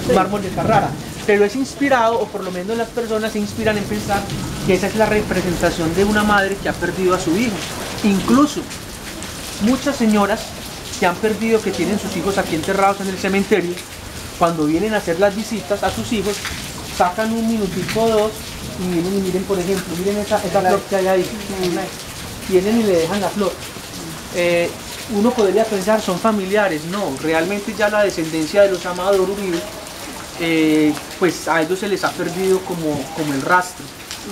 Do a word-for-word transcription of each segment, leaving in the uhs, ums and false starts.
mármol de Carrara, pero es inspirado, o por lo menos las personas se inspiran en pensar que esa es la representación de una madre que ha perdido a su hijo. Incluso muchas señoras que han perdido, que tienen sus hijos aquí enterrados en el cementerio, cuando vienen a hacer las visitas a sus hijos, sacan un minutico o dos y vienen y miren, por ejemplo, miren esa, esa flor que hay ahí, vienen y le dejan la flor. Eh, uno podría pensar, son familiares, no, realmente ya la descendencia de los Amador Uribe, eh, pues a ellos se les ha perdido como, como el rastro.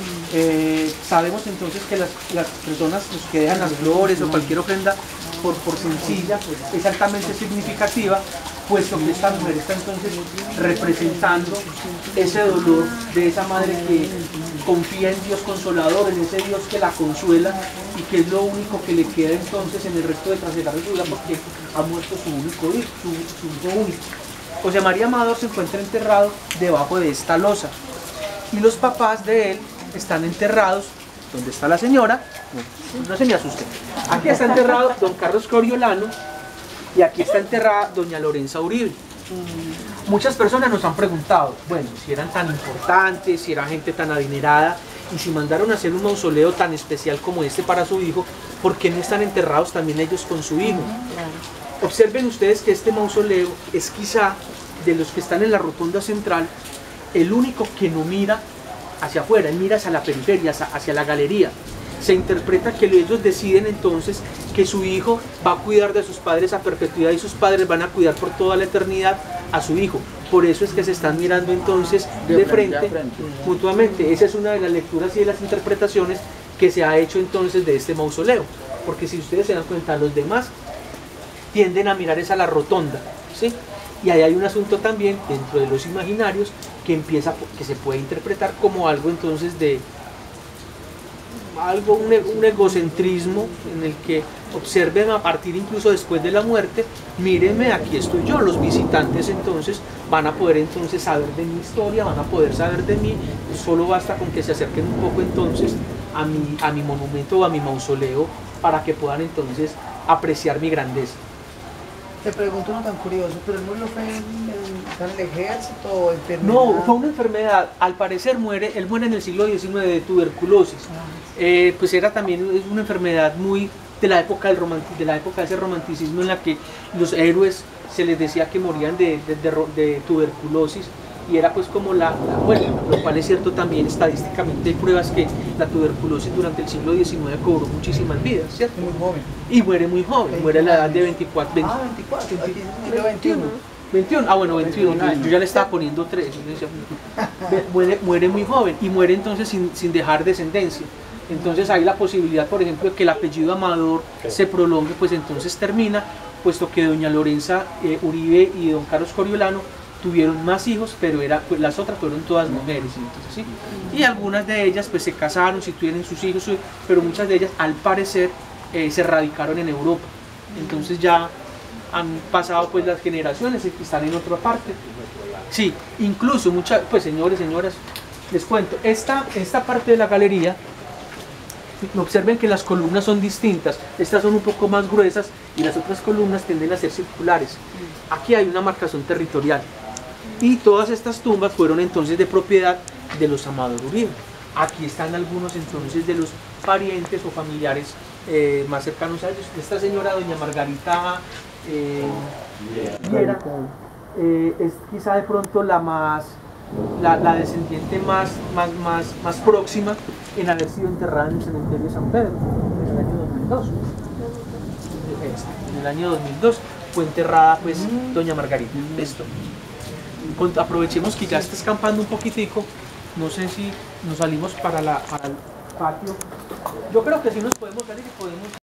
Eh, sabemos entonces que las, las personas pues, que dejan las flores o cualquier ofrenda, por, por sencilla, es altamente significativa, puesto que esta mujer está entonces representando ese dolor de esa madre que confía en Dios consolador, en ese Dios que la consuela y que es lo único que le queda entonces en el resto de trasegar de su vida, porque ha muerto su único hijo, su, su hijo único. José María Amador se encuentra enterrado debajo de esta losa y los papás de él están enterrados donde está la señora, no, no se me asusten, aquí está enterrado don Carlos Coriolano y aquí está enterrada doña Lorenza Uribe. Muchas personas nos han preguntado, bueno, si eran tan importantes, si era gente tan adinerada y si mandaron a hacer un mausoleo tan especial como este para su hijo, ¿por qué no están enterrados también ellos con su hijo? Observen ustedes que este mausoleo es quizá de los que están en la rotonda central el único que no mira hacia afuera, él mira hacia la periferia, hacia, hacia la galería. Se interpreta que ellos deciden entonces que su hijo va a cuidar de sus padres a perpetuidad y sus padres van a cuidar por toda la eternidad a su hijo. Por eso es que se están mirando entonces de, de frente, frente, frente mutuamente. Esa es una de las lecturas y de las interpretaciones que se ha hecho entonces de este mausoleo. Porque si ustedes se dan cuenta, los demás tienden a mirar esa la rotonda, ¿sí? Y ahí hay un asunto también dentro de los imaginarios que empieza, que se puede interpretar como algo entonces de algo, un, un egocentrismo en el que observen a partir incluso después de la muerte, mírenme, aquí estoy yo, los visitantes entonces van a poder entonces saber de mi historia, van a poder saber de mí, solo basta con que se acerquen un poco entonces a mi, a mi monumento o a mi mausoleo para que puedan entonces apreciar mi grandeza. Te pregunto uno tan curioso, pero él no fue en, en, en el ejército o enfermedad. No, fue una enfermedad, al parecer muere, él muere en el siglo diecinueve de tuberculosis. Ah, eh, pues era también una enfermedad muy de la época del romanticismo, de la época de ese romanticismo en la que los héroes se les decía que morían de, de, de, de tuberculosis. Y era pues como la, la, bueno, lo cual es cierto también estadísticamente hay pruebas que la tuberculosis durante el siglo diecinueve cobró muchísimas vidas, ¿cierto? Muy joven. Y muere muy joven, muere a la edad de veinticuatro, veinte, ah, veinticuatro, veinte, veintiuno. veintiuno, ah bueno, veintiuno, yo ya le estaba poniendo tres, muere, muere muy joven y muere entonces sin, sin dejar descendencia. Entonces hay la posibilidad, por ejemplo, de que el apellido Amador se prolongue, pues entonces termina, puesto que doña Lorenza eh, Uribe y don Carlos Coriolano tuvieron más hijos, pero era, pues, las otras fueron todas mujeres, entonces, ¿sí? Y algunas de ellas pues se casaron, si tuvieron sus hijos, pero muchas de ellas al parecer eh, se radicaron en Europa, entonces ya han pasado pues las generaciones y están en otra parte. Sí, incluso muchas, pues señores, señoras, les cuento, esta, esta parte de la galería, observen que las columnas son distintas, estas son un poco más gruesas y las otras columnas tienden a ser circulares. Aquí hay una marcación territorial y todas estas tumbas fueron entonces de propiedad de los Amador Uribe. Aquí están algunos entonces de los parientes o familiares eh, más cercanos a ellos. Esta señora doña Margarita eh, Viera, eh, es quizá de pronto la más La, la descendiente más, más, más, más próxima en haber sido enterrada en el cementerio de San Pedro en el año dos mil dos. En el año dos mil dos fue enterrada pues doña Margarita. Listo. Aprovechemos que ya está escampando un poquitico. No sé si nos salimos para, la, para el patio. Yo creo que sí nos podemos salir y podemos